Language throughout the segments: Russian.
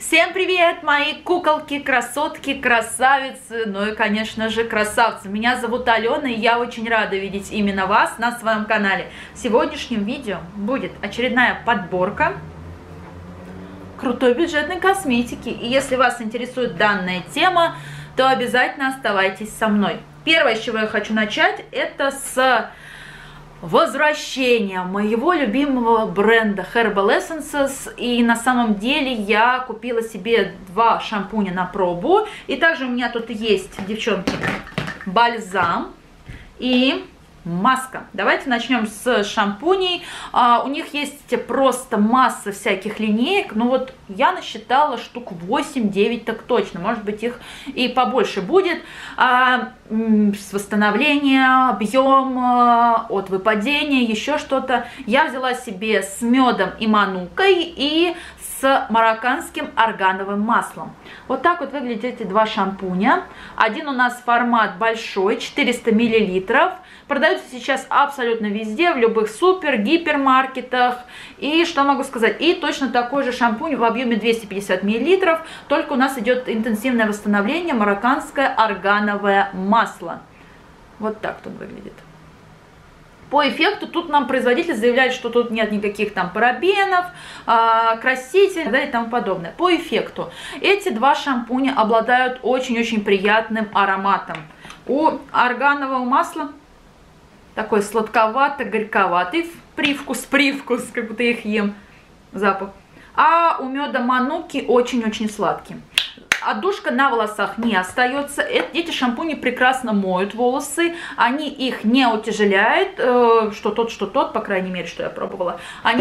Всем привет, мои куколки, красотки, красавицы, ну и, конечно же, красавцы. Меня зовут Алена, и я очень рада видеть именно вас на своем канале. В сегодняшнем видео будет очередная подборка крутой бюджетной косметики. И если вас интересует данная тема, то обязательно оставайтесь со мной. Первое, с чего я хочу начать, это с возвращение моего любимого бренда Herbal Essences. И на самом деле я купила себе 2 шампуня на пробу. И также у меня тут есть, девчонки, бальзам и маска. Давайте начнем с шампуней. У них есть просто масса всяких линеек. Ну вот я насчитала штук 8-9 так точно. Может быть, их и побольше будет. С восстановления, объем, от выпадения, еще что-то. Я взяла себе с медом и манукой и с марокканским органовым маслом. Вот так вот выглядят эти 2 шампуня. Один у нас формат большой, 400 мл. Продаются сейчас абсолютно везде, в любых супер, гипермаркетах. И что могу сказать? И точно такой же шампунь в объеме 250 мл. Только у нас идет интенсивное восстановление, марокканское органовое масло. Вот так тут выглядит. По эффекту тут нам производитель заявляет, что тут нет никаких там парабенов, красителей и тому подобное. По эффекту эти 2 шампуня обладают очень-очень приятным ароматом. У органового масла такой сладковато-горьковатый привкус, как будто я их ем, запах. А у меда мануки очень-очень сладкий. Отдушка на волосах не остается. Эти шампуни прекрасно моют волосы. Они их не утяжеляют. Что тот, по крайней мере, что я пробовала. Они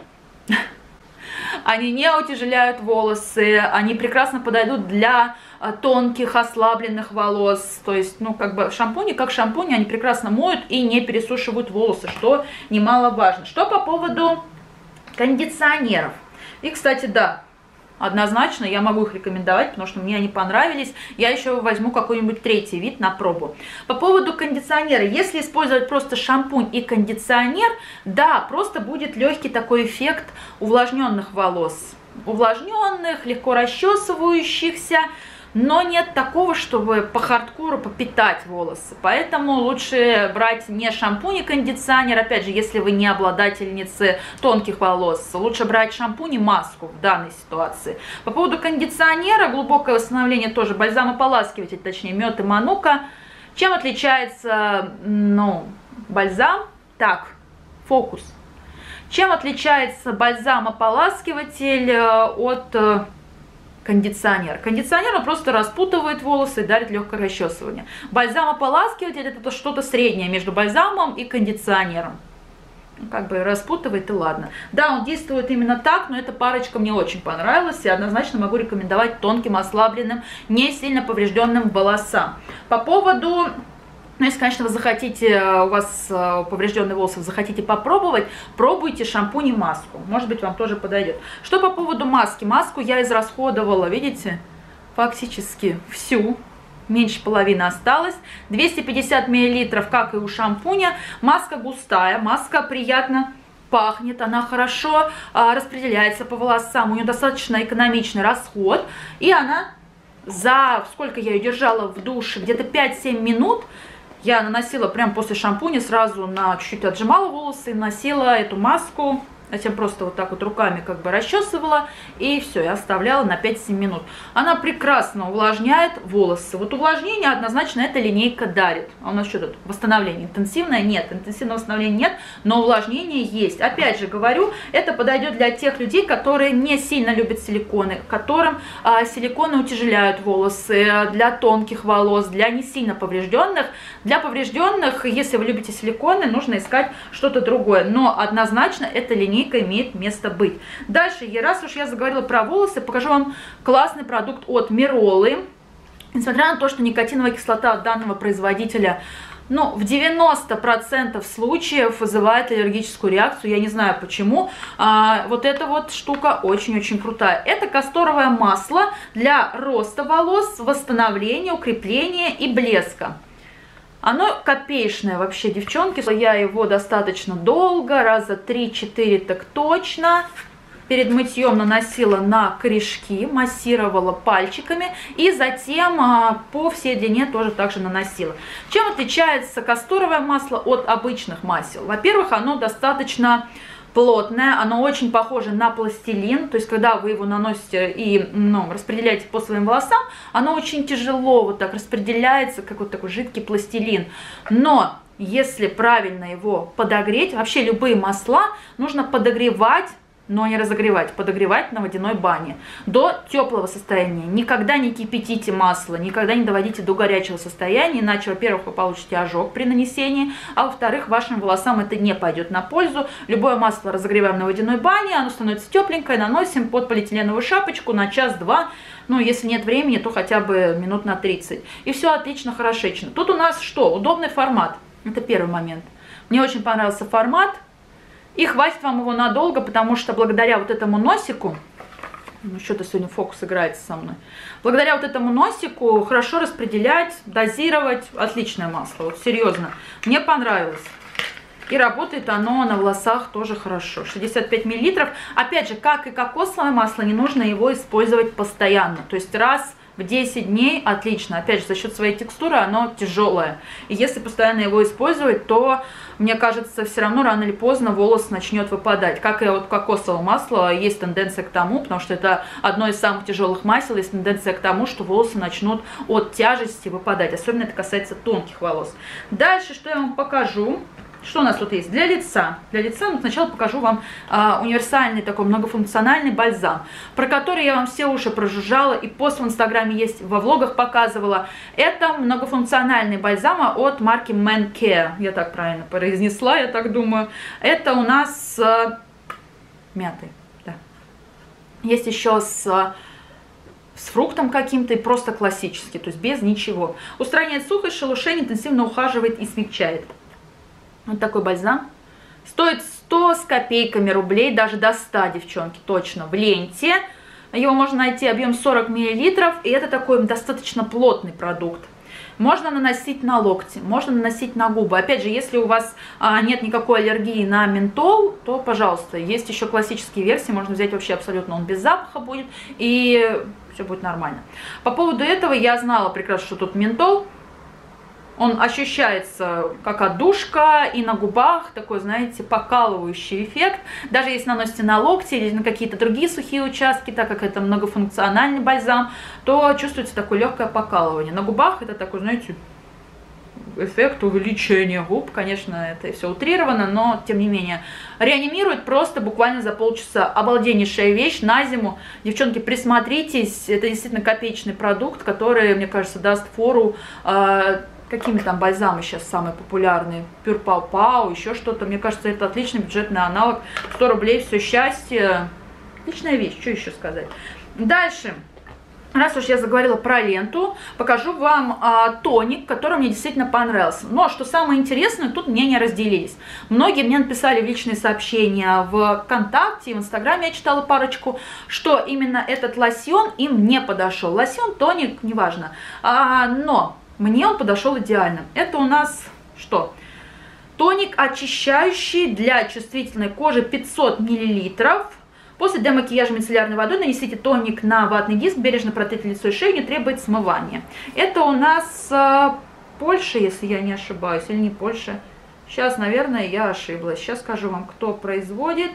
не утяжеляют волосы. Они прекрасно подойдут для тонких, ослабленных волос. То есть, ну, как бы шампуни, как шампуни, они прекрасно моют и не пересушивают волосы, что немаловажно. Что по поводу кондиционеров. И, кстати, да, однозначно я могу их рекомендовать, потому что мне они понравились. Я еще возьму какой-нибудь 3-й вид на пробу. По поводу кондиционера. Если использовать просто шампунь и кондиционер, да, просто будет легкий такой эффект увлажненных волос. Увлажненных, легко расчесывающихся. Но нет такого, чтобы по хардкору попитать волосы. Поэтому лучше брать не шампунь и кондиционер. Опять же, если вы не обладательницы тонких волос, лучше брать шампунь и маску в данной ситуации. По поводу кондиционера, глубокое восстановление тоже, бальзамополаскиватель, точнее мед и манука. Чем отличается, бальзам? Так, фокус. Чем отличается бальзамополаскиватель от кондиционер? Кондиционер, он просто распутывает волосы и дарит легкое расчесывание. Бальзамополаскиватель — это что-то среднее между бальзамом и кондиционером. Как бы распутывает, и ладно. Да, он действует именно так, но эта парочка мне очень понравилась. И однозначно могу рекомендовать тонким, ослабленным, не сильно поврежденным волосам. По поводу... Ну, если, конечно, вы захотите, у вас поврежденные волосы, вы захотите попробовать, пробуйте шампунь и маску. Может быть, вам тоже подойдет. Что по поводу маски? Маску я израсходовала, видите, фактически всю. Меньше половины осталось. 250 мл, как и у шампуня. Маска густая, маска приятно пахнет, она хорошо распределяется по волосам. У нее достаточно экономичный расход. И она, сколько я ее держала в душе, где-то 5-7 минут, я наносила прямо после шампуня, сразу чуть-чуть отжимала волосы и наносила эту маску. Затем просто вот так вот руками как бы расчесывала. И все, я оставляла на 5-7 минут. Она прекрасно увлажняет волосы. Вот увлажнение однозначно эта линейка дарит. А у нас что тут? Восстановление интенсивное? Нет. Интенсивного восстановления нет, но увлажнение есть. Опять же говорю, это подойдет для тех людей, которые не сильно любят силиконы, которым силиконы утяжеляют волосы, для тонких волос, для не сильно поврежденных. Для поврежденных, если вы любите силиконы, нужно искать что-то другое. Но однозначно эта линейка имеет место быть. Дальше, раз уж я заговорила про волосы, покажу вам классный продукт от Миролы. Несмотря на то, что никотиновая кислота от данного производителя, в 90% случаев вызывает аллергическую реакцию, я не знаю почему, вот эта вот штука очень-очень крутая. Это касторовое масло для роста волос, восстановления, укрепления и блеска. Оно копеечное вообще, девчонки. Я его достаточно долго, раза 3-4 так точно. перед мытьем наносила на корешки, массировала пальчиками и затем по всей длине тоже также наносила. Чем отличается касторовое масло от обычных масел? Во-первых, оно достаточно плотное, оно очень похоже на пластилин, то есть когда вы его наносите и распределяете по своим волосам, оно очень тяжело вот так распределяется, как вот такой жидкий пластилин. Но если правильно его подогреть, вообще любые масла нужно подогревать, но не разогревать, подогревать на водяной бане до теплого состояния. Никогда не кипятите масло, никогда не доводите до горячего состояния, иначе, во-первых, вы получите ожог при нанесении, а во-вторых, вашим волосам это не пойдет на пользу. Любое масло разогреваем на водяной бане, оно становится тепленькое, наносим под полиэтиленовую шапочку на час-два, ну, если нет времени, то хотя бы минут на 30. И все отлично, хорошечно. Тут у нас что? Удобный формат. Это первый момент. Мне очень понравился формат. И хватит вам его надолго, потому что благодаря вот этому носику, ну что-то сегодня фокус играется со мной, благодаря вот этому носику хорошо распределять, дозировать, отличное масло, вот серьезно, мне понравилось. И работает оно на волосах тоже хорошо, 65 мл. Опять же, как и кокосовое масло, не нужно его использовать постоянно, то есть раз в 10 дней отлично. Опять же, за счет своей текстуры оно тяжелое. И если постоянно его использовать, то, мне кажется, все равно рано или поздно волос начнет выпадать. Как и от кокосового масла есть тенденция к тому, потому что это одно из самых тяжелых масел, есть тенденция к тому, что волосы начнут от тяжести выпадать. Особенно это касается тонких волос. Дальше, что я вам покажу. Что у нас тут есть? Для лица. Для лица сначала покажу вам универсальный такой многофункциональный бальзам, про который я вам все уши прожужжала и пост в инстаграме есть, во влогах показывала. Это многофункциональный бальзам от марки Man Care. Я так правильно произнесла, я так думаю. Это у нас мятый. Да. Есть еще с фруктом каким-то и просто классический, то есть без ничего. Устраняет сухость, шелушение, интенсивно ухаживает и смягчает. Вот такой бальзам. Стоит 100 с копейками рублей, даже до 100, девчонки, точно, в ленте. Его можно найти, объем 40 мл, и это такой достаточно плотный продукт. Можно наносить на локти, можно наносить на губы. Опять же, если у вас нет никакой аллергии на ментол, то, пожалуйста, есть еще классические версии, можно взять вообще абсолютно, он без запаха будет, и все будет нормально. По поводу этого я знала прекрасно, что тут ментол. Он ощущается как отдушка, и на губах такой, знаете, покалывающий эффект. Даже если наносите на локти или на какие-то другие сухие участки, так как это многофункциональный бальзам, то чувствуется такое легкое покалывание. На губах это такой, знаете, эффект увеличения губ. Конечно, это все утрировано, но тем не менее. Реанимирует просто буквально за полчаса. Обалденнейшая вещь на зиму. Девчонки, присмотритесь. Это действительно копеечный продукт, который, мне кажется, даст фору. Какими там бальзамы сейчас самые популярные? Пюрпау, еще что-то. Мне кажется, это отличный бюджетный аналог. 100 рублей, все счастье. Отличная вещь, что еще сказать. Дальше. Раз уж я заговорила про ленту, покажу вам тоник, который мне действительно понравился. Но, что самое интересное, тут мнения разделились. Многие мне написали в личные сообщения в ВКонтакте, в Инстаграме я читала парочку, что именно этот лосьон им не подошел. Лосьон, тоник, неважно. Но мне он подошел идеально. Это у нас что? Тоник очищающий для чувствительной кожи 500 мл. После демакияжа мицеллярной водой нанесите тоник на ватный диск, бережно протрите лицо и шею, не требует смывания. Это у нас Польша, если я не ошибаюсь, или не Польша. Сейчас, наверное, я ошиблась. Сейчас скажу вам, кто производит.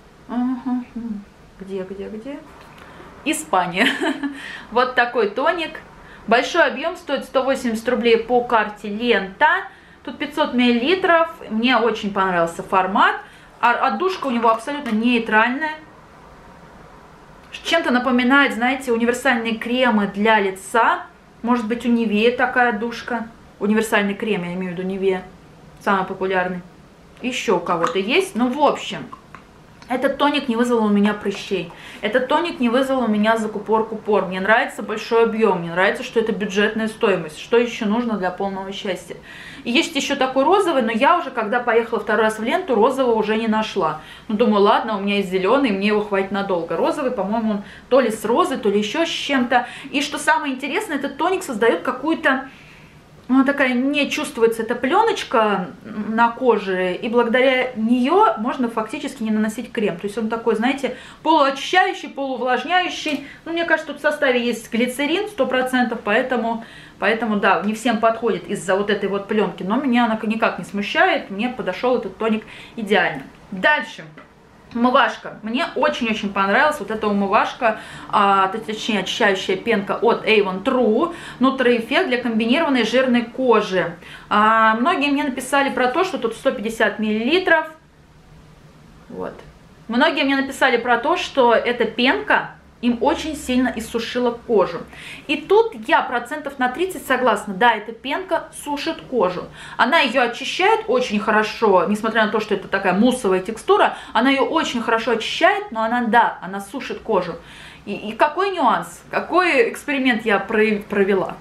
Где? Испания. Вот такой тоник. Большой объем, стоит 180 рублей по карте лента. Тут 500 мл. Мне очень понравился формат. Отдушка у него абсолютно нейтральная. Чем-то напоминает, знаете, универсальные кремы для лица. Может быть, у Nivea такая отдушка. Универсальный крем, я имею в виду Nivea. Самый популярный. Еще у кого-то есть. Ну, в общем, этот тоник не вызвал у меня прыщей. Этот тоник не вызвал у меня закупорку пор. Мне нравится большой объем. Мне нравится, что это бюджетная стоимость. Что еще нужно для полного счастья? И есть еще такой розовый, но я уже, когда поехала второй раз в ленту, розового уже не нашла. Ну, думаю, ладно, у меня есть зеленый, мне его хватит надолго. Розовый, по-моему, он то ли с розой, то ли еще с чем-то. И что самое интересное, этот тоник создает какую-то она такая, не чувствуется эта пленочка на коже, и благодаря нее можно фактически не наносить крем. То есть он такой, знаете, полуочищающий, полувлажняющий. Ну, мне кажется, тут в составе есть глицерин 100%, поэтому да, не всем подходит из-за вот этой вот пленки. Но меня она никак не смущает, мне подошел этот тоник идеально. Дальше. Умывашка. Мне очень-очень понравилась вот эта умывашка, точнее очищающая пенка от Avon True Nutra Effect для комбинированной жирной кожи. Многие мне написали про то, что тут 150 мл. Вот. Многие мне написали про то, что эта пенка им очень сильно иссушила кожу. И тут я процентов на 30 согласна. Да, эта пенка сушит кожу. Она ее очищает очень хорошо, несмотря на то, что это такая муссовая текстура, она ее очень хорошо очищает, но она сушит кожу. И какой нюанс, какой эксперимент я провела.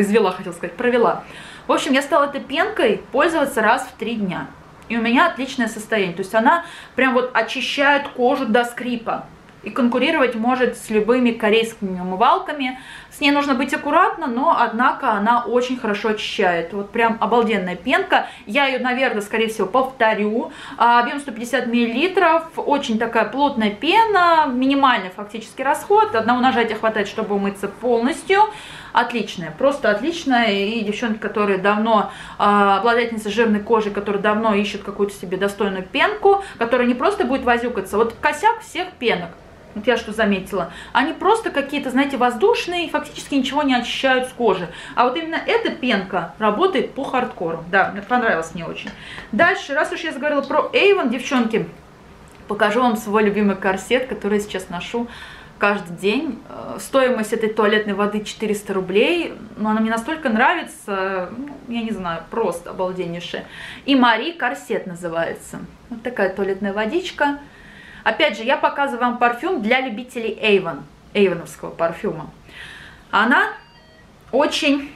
В общем, я стала этой пенкой пользоваться раз в 3 дня. И у меня отличное состояние. То есть она прям вот очищает кожу до скрипа. И конкурировать может с любыми корейскими умывалками. С ней нужно быть аккуратно, но, однако, она очень хорошо очищает. Вот прям обалденная пенка. Я ее, наверное, скорее всего, повторю. Объем 150 мл. Очень такая плотная пена. Минимальный фактически расход. Одного нажатия хватает, чтобы умыться полностью. Отличная, просто отличная. И девчонки, которые давно, обладательницы жирной кожи, которые давно ищут какую-то себе достойную пенку, которая не просто будет возюкаться. Вот косяк всех пенок. Вот я что заметила. Они просто какие-то, знаете, воздушные и фактически ничего не очищают с кожи. А вот именно эта пенка работает по хардкору. Да, мне понравилось мне очень. Дальше, раз уж я заговорила про Avon, девчонки, покажу вам свой любимый корсет, который я сейчас ношу каждый день. Стоимость этой туалетной воды 400 рублей. Но она мне настолько нравится, я не знаю, просто обалденнейшая. И Мари корсет называется. Вот такая туалетная водичка. Опять же, я показываю вам парфюм для любителей Avon, эйвоновского парфюма. Она очень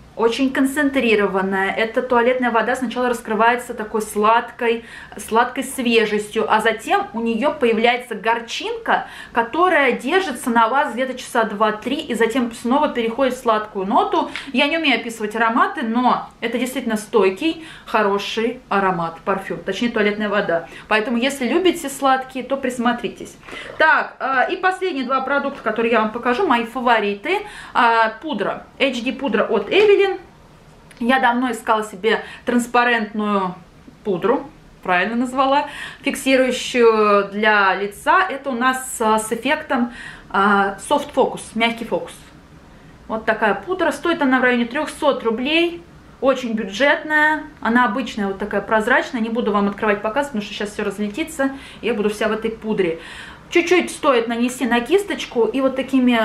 концентрированная. Эта туалетная вода сначала раскрывается такой сладкой свежестью, а затем у нее появляется горчинка, которая держится на вас где-то часа 2-3 и затем снова переходит в сладкую ноту. Я не умею описывать ароматы, но это действительно стойкий, хороший аромат, парфюм, точнее туалетная вода. Поэтому, если любите сладкие, то присмотритесь. Так, и последние 2 продукта, которые я вам покажу, мои фавориты. Пудра, HD пудра от Evelyn. Я давно искала себе транспарентную пудру, правильно назвала, фиксирующую для лица. Это у нас с эффектом Soft Focus, мягкий фокус. Вот такая пудра. Стоит она в районе 300 рублей. Очень бюджетная. Она обычная, вот такая прозрачная. Не буду вам открывать, показывать, потому что сейчас все разлетится. Я буду вся в этой пудре. Чуть-чуть стоит нанести на кисточку и вот такими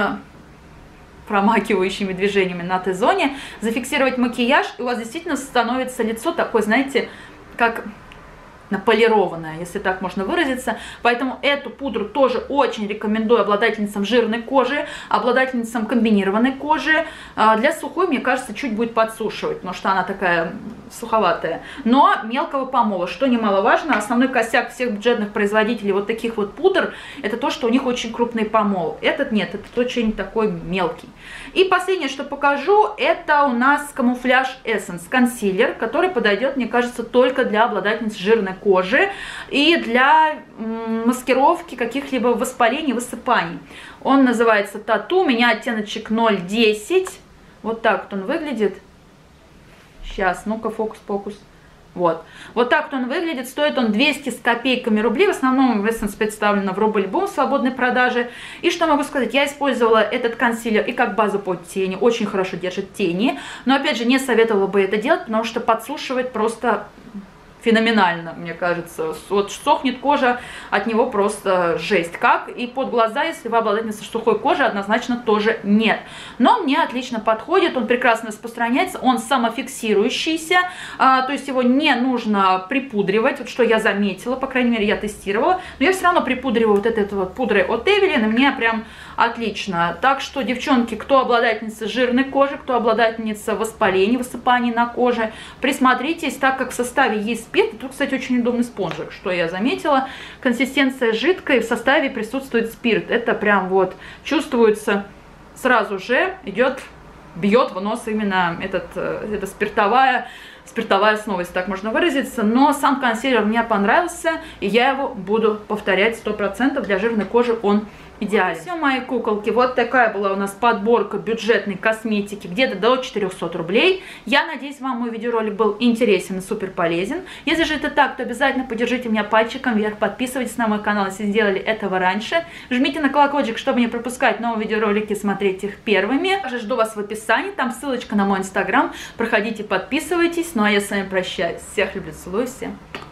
промакивающими движениями на Т-зоне зафиксировать макияж, и у вас действительно становится лицо такое, знаете, как наполированная, если так можно выразиться. Поэтому эту пудру тоже очень рекомендую обладательницам жирной кожи, обладательницам комбинированной кожи. Для сухой, мне кажется, чуть будет подсушивать, потому что она такая суховатая. Но мелкого помола, что немаловажно, основной косяк всех бюджетных производителей вот таких вот пудр, это то, что у них очень крупный помол. Этот нет, это очень такой мелкий. И последнее, что покажу, это у нас Camouflage Essence консилер, который подойдет, мне кажется, только для обладательниц жирной кожи и для маскировки каких-либо воспалений, высыпаний. Он называется Тату, у меня оттеночек 010. Вот так вот он выглядит. Сейчас, ну-ка, фокус-покус. Вот так вот он выглядит, стоит он 200 с копейками рублей, в основном Essence представлена в рубль-бум в свободной продаже. И что могу сказать, я использовала этот консилер и как базу под тени, очень хорошо держит тени, но опять же не советовала бы это делать, потому что подсушивает просто феноменально, мне кажется. Вот сохнет кожа, от него просто жесть как. И под глаза, если вы обладательница сухой кожи, однозначно тоже нет. Но мне отлично подходит, он прекрасно распространяется, он самофиксирующийся, то есть его не нужно припудривать, вот что я заметила, по крайней мере, я тестировала. Но я все равно припудриваю вот этой вот пудрой от Evelyn, и мне прям отлично. Так что, девчонки, кто обладательница жирной кожи, кто обладательница воспалений, высыпаний на коже, присмотритесь, так как в составе есть спирт. Тут, кстати, очень удобный спонжик, что я заметила. Консистенция жидкая, в составе присутствует спирт. Это прям вот чувствуется, сразу же идет бьет в нос именно эта спиртовая основа, если так можно выразиться. Но сам консилер мне понравился, и я его буду повторять 100%. Для жирной кожи он идеален. Все, мои куколки, вот такая была у нас подборка бюджетной косметики, где-то до 400 рублей. Я надеюсь, вам мой видеоролик был интересен и супер полезен. Если же это так, то обязательно поддержите меня пальчиком вверх, подписывайтесь на мой канал, если сделали этого раньше. Жмите на колокольчик, чтобы не пропускать новые видеоролики, смотреть их первыми. Также жду вас в описании, там ссылочка на мой инстаграм. Проходите, подписывайтесь. Ну а я с вами прощаюсь. Всех люблю, целую, всем.